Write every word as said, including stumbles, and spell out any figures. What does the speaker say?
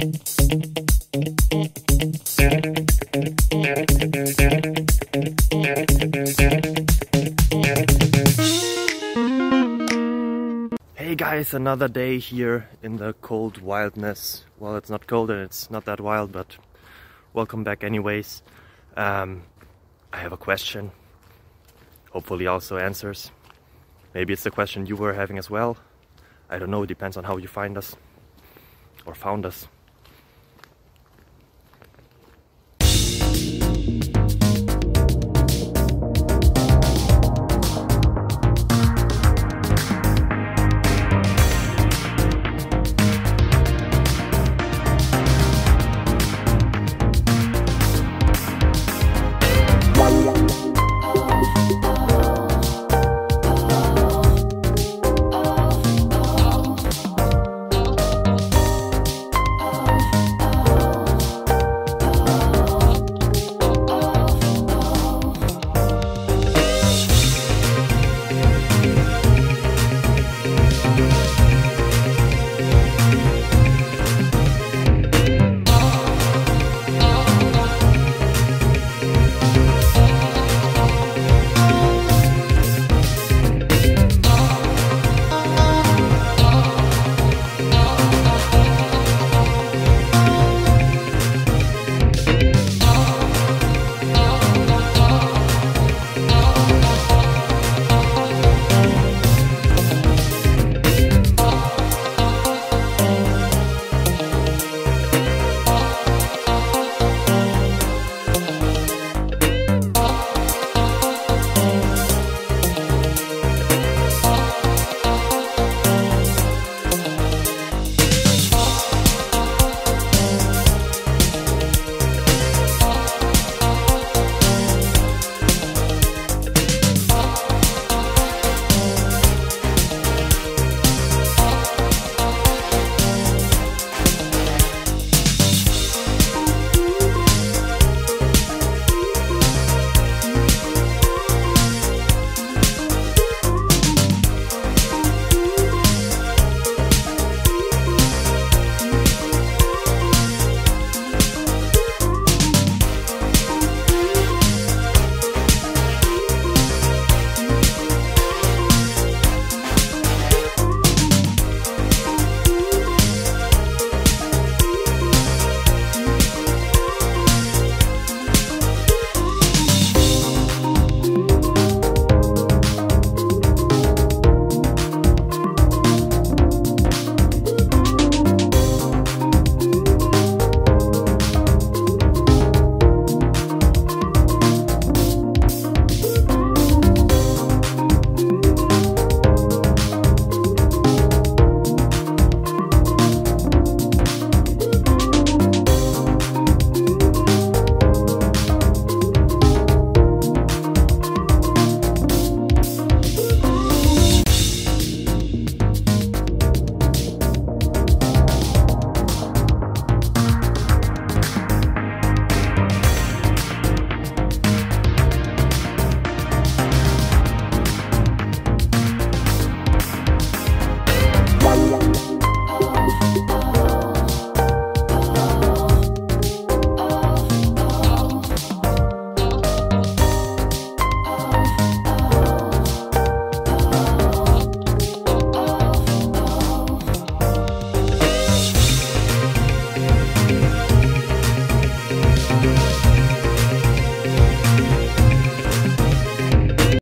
Hey guys, another day here in the cold wildness. Well, it's not cold and it's not that wild, but welcome back anyways. Um, I have a question, hopefully also answers. Maybe it's the question you were having as well. I don't know, it depends on how you find us or found us.